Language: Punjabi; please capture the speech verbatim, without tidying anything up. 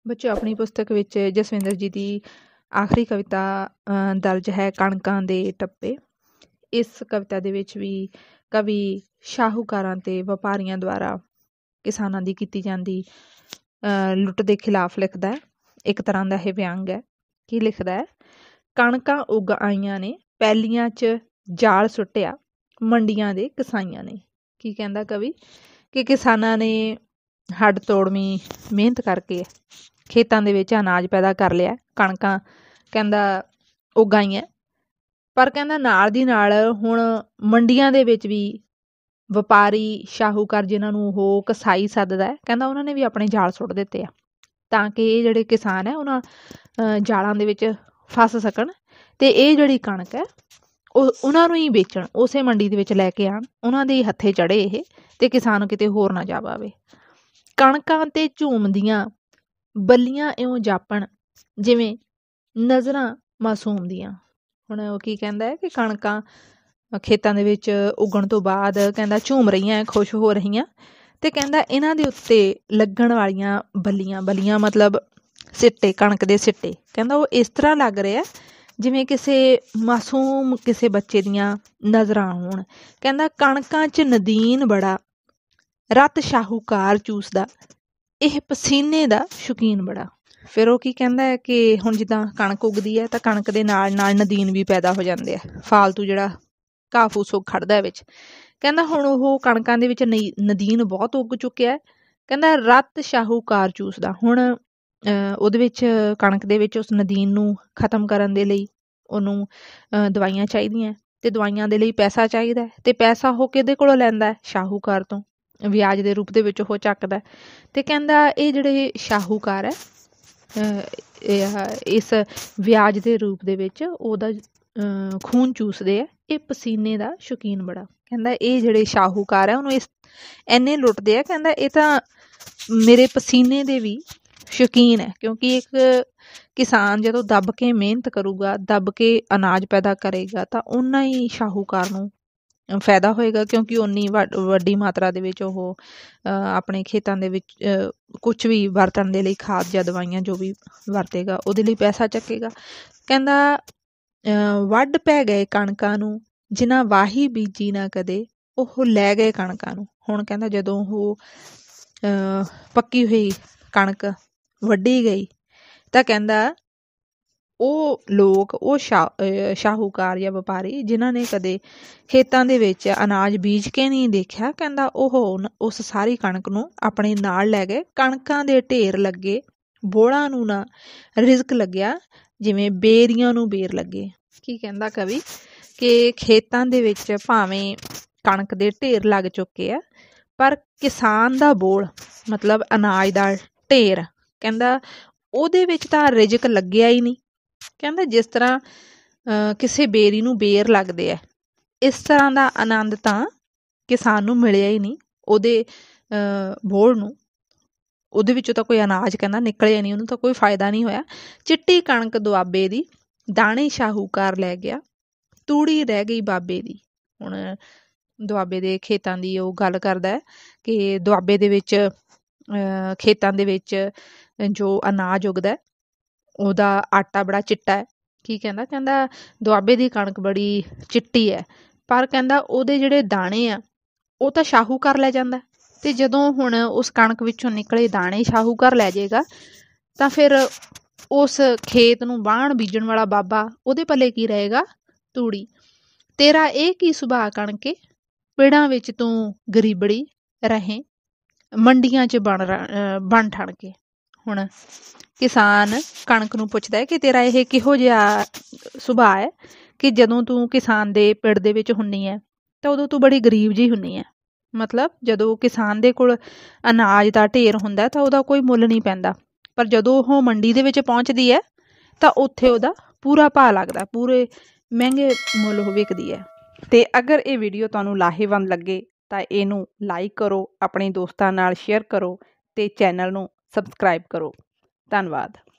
ਬੱਚਿਓ ਆਪਣੀ ਪੁਸਤਕ ਵਿੱਚ ਜਸਵਿੰਦਰ ਜੀ ਦੀ ਆਖਰੀ ਕਵਿਤਾ ਅ, ਦਰਜ ਹੈ ਕਣਕਾਂ ਦੇ ਟੱਪੇ। ਇਸ ਕਵਿਤਾ ਦੇ ਵਿੱਚ ਵੀ ਕਵੀ ਸ਼ਾਹੂਕਾਰਾਂ ਤੇ ਵਪਾਰੀਆਂ ਦੁਆਰਾ ਕਿਸਾਨਾਂ ਦੀ ਕੀਤੀ ਜਾਂਦੀ ਅ, ਲੁੱਟ ਦੇ ਖਿਲਾਫ ਲਿਖਦਾ ਹੈ। ਇੱਕ ਤਰ੍ਹਾਂ ਦਾ ਇਹ ਵਿਅੰਗ ਹੈ। ਕੀ ਲਿਖਦਾ ਹੈ? ਕਣਕਾਂ ਉੱਗ ਆਈਆਂ ਨੇ ਪੈਲੀਆਂ 'ਚ ਜਾਲ ਸੁੱਟਿਆ ਮੰਡੀਆਂ ਦੇ ਕਸਾਈਆਂ ਨੇ। ਕੀ ਕਹਿੰਦਾ ਕਵੀ? ਕਿ ਕਿਸਾਨਾਂ ਨੇ ਹੱਡ ਤੋੜਵੀਂ ਮਿਹਨਤ ਕਰਕੇ ਖੇਤਾਂ ਦੇ ਵਿੱਚ ਅਨਾਜ ਪੈਦਾ ਕਰ ਲਿਆ, ਕਣਕਾਂ ਕਹਿੰਦਾ ਉਗਾਈਆਂ, ਪਰ ਕਹਿੰਦਾ ਨਾਲ ਦੀ ਨਾਲ ਹੁਣ ਮੰਡੀਆਂ ਦੇ ਵਿੱਚ ਵੀ ਵਪਾਰੀ ਸ਼ਾਹੂਕਾਰ ਜਿਨ੍ਹਾਂ ਨੂੰ ਉਹ ਕਸਾਈ ਸੱਦਦਾ ਹੈ, ਕਹਿੰਦਾ ਉਹਨਾਂ ਨੇ ਵੀ ਆਪਣੇ ਜਾਲ ਸੁੱਟ ਦਿੱਤੇ ਆ ਤਾਂ ਕਿ ਇਹ ਜਿਹੜੇ ਕਿਸਾਨ ਹੈ ਉਹਨਾਂ ਅ, ਜਾਲਾਂ ਦੇ ਵਿੱਚ ਫਸ ਸਕਣ ਅਤੇ ਇਹ ਜਿਹੜੀ ਕਣਕ ਹੈ ਉਹ ਉਹਨਾਂ ਨੂੰ ਹੀ ਵੇਚਣ, ਉਸੇ ਮੰਡੀ ਦੇ ਵਿੱਚ ਲੈ ਕੇ ਆਉਣ, ਉਹਨਾਂ ਦੇ ਹੱਥੇ ਚੜ੍ਹੇ ਇਹ ਅਤੇ ਕਿਸਾਨ ਕਿਤੇ ਹੋਰ ਨਾ ਜਾ ਪਾਵੇ। ਕਣਕਾਂ 'ਤੇ ਝੂਮਦੀਆਂ ਬੱਲੀਆਂ ਇਉਂ ਜਾਪਣ ਜਿਵੇਂ ਨਜ਼ਰਾਂ ਮਾਸੂਮ ਦੀਆਂ। ਹੁਣ ਉਹ ਕੀ ਕਹਿੰਦਾ ਹੈ ਕਿ ਕਣਕਾਂ ਖੇਤਾਂ ਦੇ ਵਿੱਚ ਉੱਗਣ ਤੋਂ ਬਾਅਦ ਕਹਿੰਦਾ ਝੂਮ ਰਹੀਆਂ, ਖੁਸ਼ ਹੋ ਰਹੀਆਂ, ਅਤੇ ਕਹਿੰਦਾ ਇਹਨਾਂ ਦੇ ਉੱਤੇ ਲੱਗਣ ਵਾਲੀਆਂ ਬੱਲੀਆਂ, ਬੱਲੀਆਂ ਮਤਲਬ ਸਿੱਟੇ, ਕਣਕ ਦੇ ਸਿੱਟੇ, ਕਹਿੰਦਾ ਉਹ ਇਸ ਤਰ੍ਹਾਂ ਲੱਗ ਰਿਹਾ ਜਿਵੇਂ ਕਿਸੇ ਮਾਸੂਮ ਕਿਸੇ ਬੱਚੇ ਦੀਆਂ ਨਜ਼ਰਾਂ ਹੋਣ। ਕਹਿੰਦਾ ਕਣਕਾਂ 'ਚ ਨਦੀਨ ਬੜਾ ਰਤ ਸ਼ਾਹੂਕਾਰ ਚੂਸਦਾ, ਇਹ ਪਸੀਨੇ ਦਾ ਸ਼ੌਕੀਨ ਬੜਾ। ਫਿਰ ਉਹ ਕੀ ਕਹਿੰਦਾ ਹੈ ਕਿ ਹੁਣ ਜਿੱਦਾਂ ਕਣਕ ਉੱਗਦੀ ਹੈ ਤਾਂ ਕਣਕ ਦੇ ਨਾਲ ਨਾਲ ਨਦੀਨ ਵੀ ਪੈਦਾ ਹੋ ਜਾਂਦੇ ਆ, ਫਾਲਤੂ ਜਿਹੜਾ ਘਾਹ ਫੂਸ ਉਹ ਖੜਦਾ ਵਿੱਚ। ਕਹਿੰਦਾ ਹੁਣ ਉਹ ਕਣਕਾਂ ਦੇ ਵਿੱਚ ਨਈ ਨਦੀਨ ਬਹੁਤ ਉੱਗ ਚੁੱਕਿਆ। ਕਹਿੰਦਾ ਰਤ ਸ਼ਾਹੂਕਾਰ ਚੂਸਦਾ, ਹੁਣ ਉਹਦੇ ਵਿੱਚ ਕਣਕ ਦੇ ਵਿੱਚ ਉਸ ਨਦੀਨ ਨੂੰ ਖ਼ਤਮ ਕਰਨ ਦੇ ਲਈ ਉਹਨੂੰ ਦਵਾਈਆਂ ਚਾਹੀਦੀਆਂ ਅਤੇ ਦਵਾਈਆਂ ਦੇ ਲਈ ਪੈਸਾ ਚਾਹੀਦਾ, ਅਤੇ ਪੈਸਾ ਉਹ ਕਿਹਦੇ ਕੋਲੋਂ ਲੈਂਦਾ? ਸ਼ਾਹੂਕਾਰ ਤੋਂ, ਵਿਆਜ ਦੇ ਰੂਪ ਦੇ ਵਿੱਚ ਉਹ ਚੱਕਦਾ। ਅਤੇ ਕਹਿੰਦਾ ਇਹ ਜਿਹੜੇ ਸ਼ਾਹੂਕਾਰ ਹੈ ਇਸ ਵਿਆਜ ਦੇ ਰੂਪ ਦੇ ਵਿੱਚ ਉਹਦਾ ਖੂਨ ਚੂਸਦੇ ਆ, ਇਹ ਪਸੀਨੇ ਦਾ ਸ਼ੌਕੀਨ ਬੜਾ। ਕਹਿੰਦਾ ਇਹ ਜਿਹੜੇ ਸ਼ਾਹੂਕਾਰ ਹੈ ਉਹਨੂੰ ਇਸ ਇੰਨੇ ਲੁੱਟਦੇ ਆ, ਕਹਿੰਦਾ ਇਹ ਤਾਂ ਮੇਰੇ ਪਸੀਨੇ ਦੇ ਵੀ ਸ਼ੌਕੀਨ ਹੈ, ਕਿਉਂਕਿ ਇੱਕ ਕਿਸਾਨ ਜਦੋਂ ਦੱਬ ਕੇ ਮਿਹਨਤ ਕਰੂਗਾ, ਦੱਬ ਕੇ ਅਨਾਜ ਪੈਦਾ ਕਰੇਗਾ ਤਾਂ ਓਨਾ ਹੀ ਸ਼ਾਹੂਕਾਰ ਨੂੰ ਫਾਇਦਾ ਹੋਏਗਾ, ਕਿਉਂਕਿ ਓਨੀ ਵੱ ਵੱਡੀ ਮਾਤਰਾ ਦੇ ਵਿੱਚ ਉਹ ਆਪਣੇ ਖੇਤਾਂ ਦੇ ਵਿੱਚ ਕੁਛ ਵੀ ਵਰਤਣ ਦੇ ਲਈ ਖਾਦ ਜਾਂ ਦਵਾਈਆਂ ਜੋ ਵੀ ਵਰਤੇਗਾ ਉਹਦੇ ਲਈ ਪੈਸਾ ਚੱਕੇਗਾ। ਕਹਿੰਦਾ ਵੱਢ ਪੈ ਗਏ ਕਣਕਾਂ ਨੂੰ ਜਿਨ੍ਹਾਂ ਵਾਹੀ ਬੀਜੀ ਨਾ ਕਦੇ, ਉਹ ਲੈ ਗਏ ਕਣਕਾਂ ਨੂੰ। ਹੁਣ ਕਹਿੰਦਾ ਜਦੋਂ ਉਹ ਪੱਕੀ ਹੋਈ ਕਣਕ ਵੱਢੀ ਗਈ ਤਾਂ ਕਹਿੰਦਾ ਉਹ ਲੋਕ, ਉਹ ਸ਼ਾ ਸ਼ਾਹੂਕਾਰ ਜਾਂ ਵਪਾਰੀ ਜਿਨ੍ਹਾਂ ਨੇ ਕਦੇ ਖੇਤਾਂ ਦੇ ਵਿੱਚ ਅਨਾਜ ਬੀਜ ਕੇ ਨਹੀਂ ਦੇਖਿਆ, ਕਹਿੰਦਾ ਉਹ ਉਸ ਸਾਰੀ ਕਣਕ ਨੂੰ ਆਪਣੇ ਨਾਲ ਲੈ ਗਏ। ਕਣਕਾਂ ਦੇ ਢੇਰ ਲੱਗੇ ਬੋੜਾਂ ਨੂੰ ਨਾ ਰਿਜ਼ਕ ਲੱਗਿਆ, ਜਿਵੇਂ ਬੇਰੀਆਂ ਨੂੰ ਬੇਰ ਲੱਗੇ। ਕੀ ਕਹਿੰਦਾ ਕਵੀ? ਕਿ ਖੇਤਾਂ ਦੇ ਵਿੱਚ ਭਾਵੇਂ ਕਣਕ ਦੇ ਢੇਰ ਲੱਗ ਚੁੱਕੇ ਆ, ਪਰ ਕਿਸਾਨ ਦਾ ਬੋਲ ਮਤਲਬ ਅਨਾਜ ਦਾ ਢੇਰ, ਕਹਿੰਦਾ ਉਹਦੇ ਵਿੱਚ ਤਾਂ ਰਿਜ਼ਕ ਲੱਗਿਆ ਹੀ ਨਹੀਂ। ਕਹਿੰਦਾ ਜਿਸ ਤਰ੍ਹਾਂ ਕਿਸੇ ਬੇਰੀ ਨੂੰ ਬੇਰ ਲੱਗਦੇ ਆ, ਇਸ ਤਰ੍ਹਾਂ ਦਾ ਆਨੰਦ ਤਾਂ ਕਿਸਾਨ ਨੂੰ ਮਿਲਿਆ ਹੀ ਨਹੀਂ, ਉਹਦੇ ਬੋਲ ਨੂੰ, ਉਹਦੇ ਵਿੱਚੋਂ ਤਾਂ ਕੋਈ ਅਨਾਜ ਕਹਿੰਦਾ ਨਿਕਲਿਆ ਨਹੀਂ, ਉਹਨੂੰ ਤਾਂ ਕੋਈ ਫਾਇਦਾ ਨਹੀਂ ਹੋਇਆ। ਚਿੱਟੀ ਕਣਕ ਦੁਆਬੇ ਦੀ ਦਾਣੇ ਸ਼ਾਹੂਕਾਰ ਲੈ ਗਿਆ, ਤੂੜੀ ਰਹਿ ਗਈ ਬਾਬੇ ਦੀ। ਹੁਣ ਦੁਆਬੇ ਦੇ ਖੇਤਾਂ ਦੀ ਉਹ ਗੱਲ ਕਰਦਾ ਹੈ ਕਿ ਦੁਆਬੇ ਦੇ ਵਿੱਚ ਖੇਤਾਂ ਦੇ ਵਿੱਚ ਜੋ ਅਨਾਜ ਉੱਗਦਾ ਉਹਦਾ ਆਟਾ ਬੜਾ ਚਿੱਟਾ ਹੈ। ਕੀ ਕਹਿੰਦਾ? ਕਹਿੰਦਾ ਦੁਆਬੇ ਦੀ ਕਣਕ ਬੜੀ ਚਿੱਟੀ ਹੈ, ਪਰ ਕਹਿੰਦਾ ਉਹਦੇ ਜਿਹੜੇ ਦਾਣੇ ਆ ਉਹ ਤਾਂ ਸ਼ਾਹੂਕਾਰ ਲੈ ਜਾਂਦਾ, ਅਤੇ ਜਦੋਂ ਹੁਣ ਉਸ ਕਣਕ ਵਿੱਚੋਂ ਨਿਕਲੇ ਦਾਣੇ ਸ਼ਾਹੂਕਾਰ ਲੈ ਜਾਏਗਾ ਤਾਂ ਫਿਰ ਉਸ ਖੇਤ ਨੂੰ ਵਾਹਣ ਬੀਜਣ ਵਾਲਾ ਬਾਬਾ, ਉਹਦੇ ਪੱਲੇ ਕੀ ਰਹੇਗਾ? ਤੂੜੀ। ਤੇਰਾ ਇਹ ਕੀ ਸੁਭਾਅ ਕਣਕੇ, ਪਿੜਾਂ ਵਿੱਚ ਤੂੰ ਗਰੀਬੜੀ ਰਹੇ, ਮੰਡੀਆਂ 'ਚ ਬਣ ਬਣ ਠਣ ਕੇ। ਹੁਣ ਕਿਸਾਨ ਕਣਕ ਨੂੰ ਪੁੱਛਦਾ ਹੈ ਕਿ ਤੇਰਾ ਇਹ ਕਿਹੋ ਜਿਹਾ ਸੁਭਾਅ ਹੈ ਕਿ ਜਦੋਂ ਤੂੰ ਕਿਸਾਨ ਦੇ ਪਿੜ ਦੇ ਵਿੱਚ ਹੁੰਦੀ ਹੈ ਤਾਂ ਉਦੋਂ ਤੂੰ ਬੜੀ ਗਰੀਬ ਜਿਹੀ ਹੁੰਦੀ ਹੈ। ਮਤਲਬ ਜਦੋਂ ਕਿਸਾਨ ਦੇ ਕੋਲ ਅਨਾਜ ਦਾ ਢੇਰ ਹੁੰਦਾ ਤਾਂ ਉਹਦਾ ਕੋਈ ਮੁੱਲ ਨਹੀਂ ਪੈਂਦਾ, ਪਰ ਜਦੋਂ ਉਹ ਮੰਡੀ ਦੇ ਵਿੱਚ ਪਹੁੰਚਦੀ ਹੈ ਤਾਂ ਉੱਥੇ ਉਹਦਾ ਪੂਰਾ ਭਾਅ ਲੱਗਦਾ, ਪੂਰੇ ਮਹਿੰਗੇ ਮੁੱਲ ਉਹ ਵਿਕਦੀ ਹੈ। ਅਤੇ ਅਗਰ ਇਹ ਵੀਡੀਓ ਤੁਹਾਨੂੰ ਲਾਹੇਵੰਦ ਲੱਗੇ ਤਾਂ ਇਹਨੂੰ ਲਾਈਕ ਕਰੋ, ਆਪਣੇ ਦੋਸਤਾਂ ਨਾਲ ਸ਼ੇਅਰ ਕਰੋ ਅਤੇ ਚੈਨਲ ਨੂੰ ਸਬਸਕ੍ਰਾਈਬ ਕਰੋ। ਧੰਨਵਾਦ।